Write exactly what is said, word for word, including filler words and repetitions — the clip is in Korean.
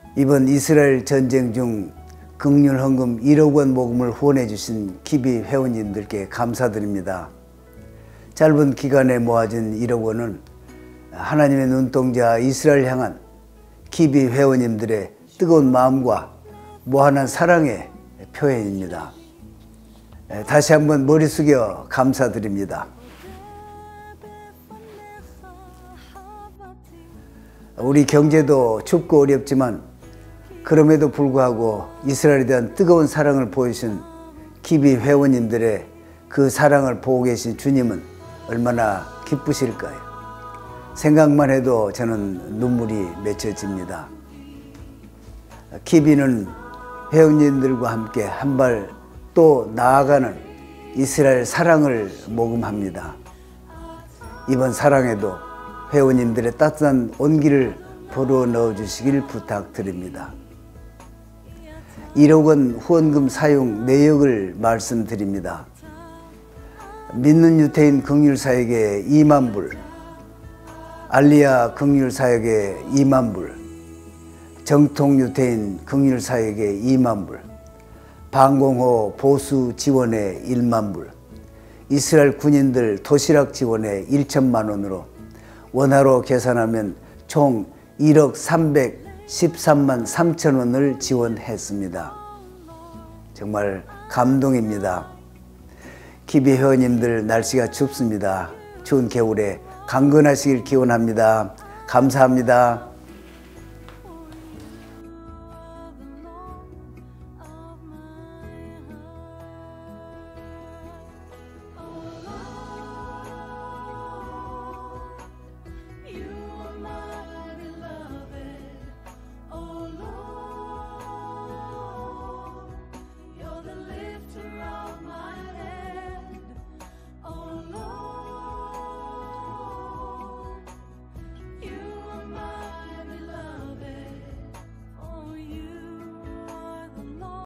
이번 이스라엘 전쟁 중 긍휼 헌금 일억 원 모금을 후원해 주신 키비 회원님들께 감사드립니다. 짧은 기간에 모아진 일억 원은 하나님의 눈동자 이스라엘 향한 키비 회원님들의 뜨거운 마음과 무한한 사랑의 표현입니다. 다시 한번 머리 숙여 감사드립니다. 우리 경제도 춥고 어렵지만 그럼에도 불구하고 이스라엘에 대한 뜨거운 사랑을 보이신 키비 회원님들의 그 사랑을 보고 계신 주님은 얼마나 기쁘실까요? 생각만 해도 저는 눈물이 맺혀집니다. 키비는 회원님들과 함께 한 발 또 나아가는 이스라엘 사랑을 모금합니다. 이번 사랑에도 회원님들의 따뜻한 온기를 불어 넣어 주시길 부탁드립니다. 일억 원 후원금 사용 내역을 말씀드립니다. 믿는 유태인 긍휼사역에 이만 불, 알리야 긍휼사역에 이만 불, 정통 유태인 긍휼사역에 이만 불, 방공호 보수 지원에 일만 불, 이스라엘 군인들 도시락 지원에 천만 원으로 원화로 계산하면 총 일억 삼백십삼만 삼천 원을 지원했습니다. 정말 감동입니다. 키비 회원님들 날씨가 춥습니다. 추운 겨울에 강건하시길 기원합니다. 감사합니다.